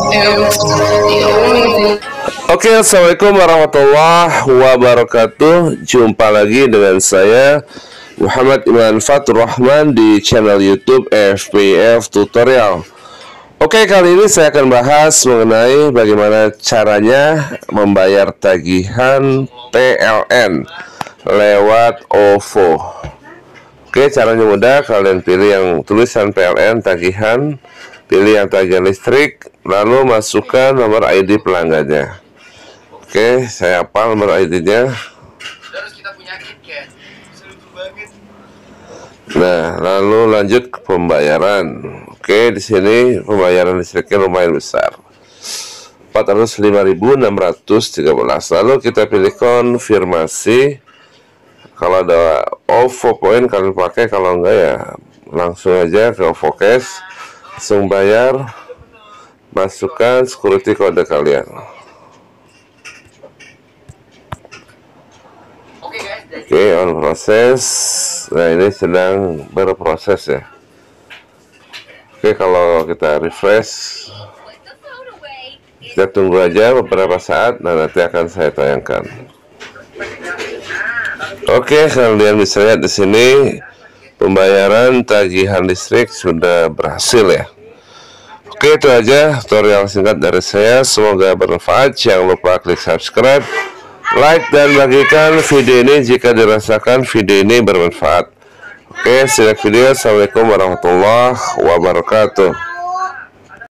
Oke, assalamualaikum warahmatullahi wabarakatuh. Jumpa lagi dengan saya Muhammad Iman Fatur Rahman di channel YouTube FPF Tutorial. Oke, kali ini saya akan bahas mengenai bagaimana caranya membayar tagihan PLN lewat OVO. Oke, caranya mudah. Kalian pilih yang tulisan PLN tagihan, pilih yang tagihan listrik, lalu masukkan nomor ID pelanggannya. Oke, saya hafal nomor ID-nya. Nah, lalu lanjut ke pembayaran. Oke, di sini pembayaran listriknya lumayan besar, 405.613. Lalu kita pilih konfirmasi. Kalau ada OVO point kalian pakai, kalau enggak ya langsung aja ke OVO Cash, langsung bayar, masukkan security kode kalian. Oke, on proses. Nah, ini sedang berproses ya. Oke, kalau kita refresh, kita tunggu aja beberapa saat dan nanti akan saya tayangkan. Oke, kalian bisa lihat di sini pembayaran tagihan listrik sudah berhasil ya. Oke, itu aja tutorial singkat dari saya. Semoga bermanfaat. Jangan lupa klik subscribe, like, dan bagikan video ini jika dirasakan video ini bermanfaat. Oke, see you next video. Assalamualaikum warahmatullahi wabarakatuh.